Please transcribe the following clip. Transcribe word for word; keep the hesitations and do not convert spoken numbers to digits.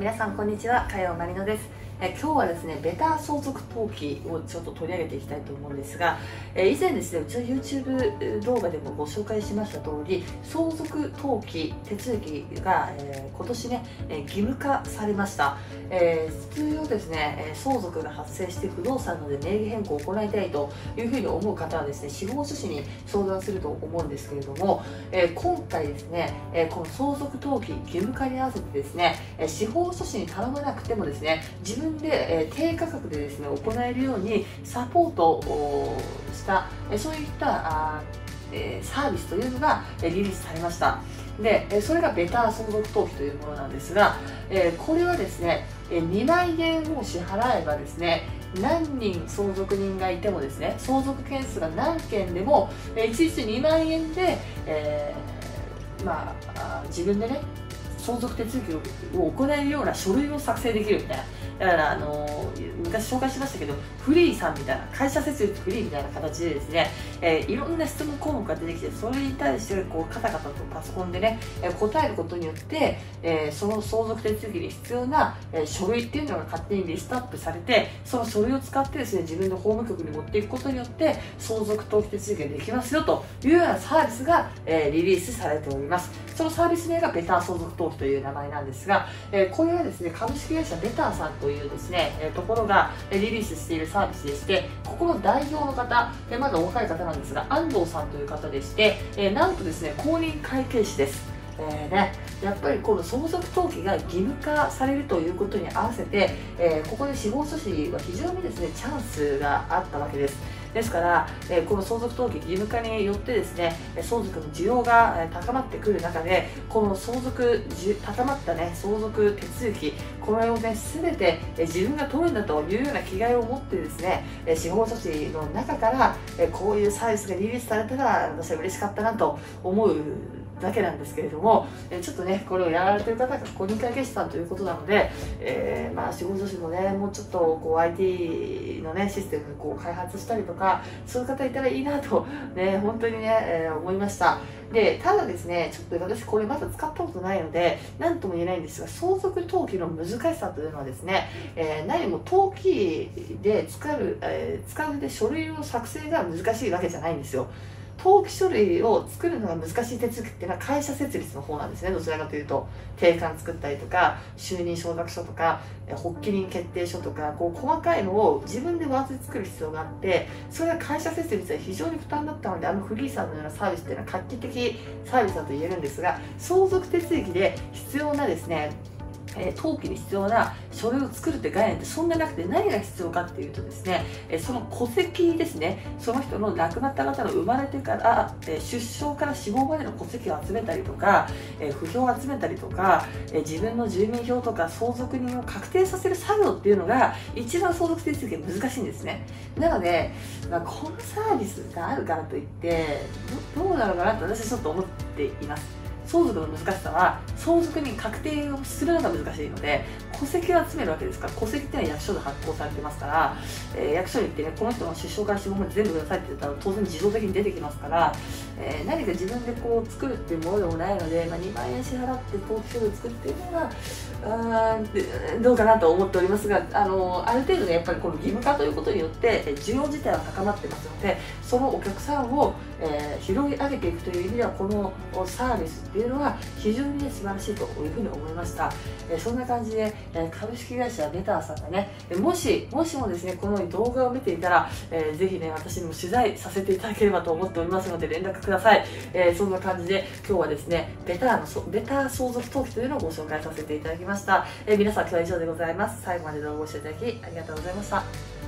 皆さんこんにちは、加山まりのです。え今日はですね、ベター相続登記をちょっと取り上げていきたいと思うんですが、え以前ですね、うちの YouTube 動画でもご紹介しました通り、相続登記手続きが、えー、今年ね、え義務化されました。えー、通常ですね、相続が発生して不動産なので名義変更を行いたいというふうに思う方はですね、司法書士に相談すると思うんですけれども、えー、今回ですね、えこの相続登記義務化に合わせてですね、司法書士に頼まなくてもですね、自分で、えー、低価格でですね行えるようにサポートをした、えー、そういったあ、えー、サービスというのが、えー、リリースされました。で、えー、それがベター相続登記というものなんですが、えー、これはですね、えー、にまんえんを支払えばですね、何人相続人がいてもですね、相続件数が何件でも、えー、いちいちにまんえんで、えー、まあ、あ自分でね相続手続きを行えるような書類を作成できるみたいな。だから、あのー、昔紹介しましたけど、フリーさんみたいな、会社設立フリーみたいな形でですね、えー、いろんな質問項目が出てきて、それに対してこうカタカタとパソコンでね、えー、答えることによって、えー、その相続手続きに必要な、えー、書類っていうのが勝手にリストアップされて、その書類を使ってですね、自分の法務局に持っていくことによって、相続登記手続きができますよというようなサービスが、えー、リリースされております。そのサービス名がベター相続登記という名前なんですが、えー、これはですね、株式会社ベターさんというですね、えー、ところがリリースしているサービスでして、ここの代表の方、えー、まだお若い方なんですが、安藤さんという方でして、えー、なんとですね、公認会計士です。えーね、やっぱりこの相続登記が義務化されるということに合わせて、えー、ここで司法書士は非常にですねチャンスがあったわけです。ですから、えー、この相続登記義務化によってですね、相続の需要が高まってくる中で、この相続高まったね相続手続き、これをね全て自分が取るんだというような気概を持ってですね、司法書士の中からこういうサービスがリリースされたら私は嬉しかったなと思うだけなんですけれども、えちょっとねこれをやられてる方が公認会計士さんということなので、えー、まあ司法書士もねもうちょっとこう アイティー のねシステムこう開発したりとか、そういう方いたらいいなとね本当にね、えー、思いました。でただですね、ちょっと私これまだ使ったことないので何とも言えないんですが、相続登記の難しさというのはですね、えー、何も登記で使う、えー、使うで書類の作成が難しいわけじゃないんですよ。登記書類を作るのが難しい手続きっていうのは会社設立の方なんですね。どちらかというと定款作ったりとか就任承諾書とか発起人決定書とか、こう細かいのを自分でワードで作る必要があって、それが会社設立は非常に負担だったので、あのフリーさんのようなサービスっていうのは画期的サービスだと言えるんですが、相続手続きで必要なですねえー、登記に必要な書類を作るって概念ってそんななくて、何が必要かっていうとですね、えー、その戸籍ですね、その人の亡くなった方の生まれてから、えー、出生から死亡までの戸籍を集めたりとか、えー、不評を集めたりとか、えー、自分の住民票とか相続人を確定させる作業っていうのが一番相続手続きが難しいんですね。なので、まあ、このサービスがあるからといってど、どうなのかなと私はちょっと思っています。相続の難しさは相続人確定をするのが難しいので、戸籍を集めるわけですから、戸籍っていうのは役所で発行されてますから、えー、役所に行ってね、この人の出生から死亡まで全部くださいって言ったら当然自動的に出てきますから、えー、何か自分でこう作るっていうものでもないので、まあ、にまんえん支払って登記書類を作るっていうのはあどうかなと思っておりますが、あのある程度ねやっぱりこの義務化ということによって需要自体は高まってますので、そのお客さんを、えー、拾い上げていくという意味ではこのサービスっていうのは非常に、ね、素晴らしいというふうに思いました。えー、そんな感じで、えー、株式会社ベターさんがね、もしもしもですねこの動画を見ていたら、えー、ぜひね私にも取材させていただければと思っておりますので連絡ください。えー、そんな感じで今日はですねベターのそベター相続登記というのをご紹介させていただきました。えー、皆さん今日は以上でございます。最後まで動画をご視聴いただきありがとうございました。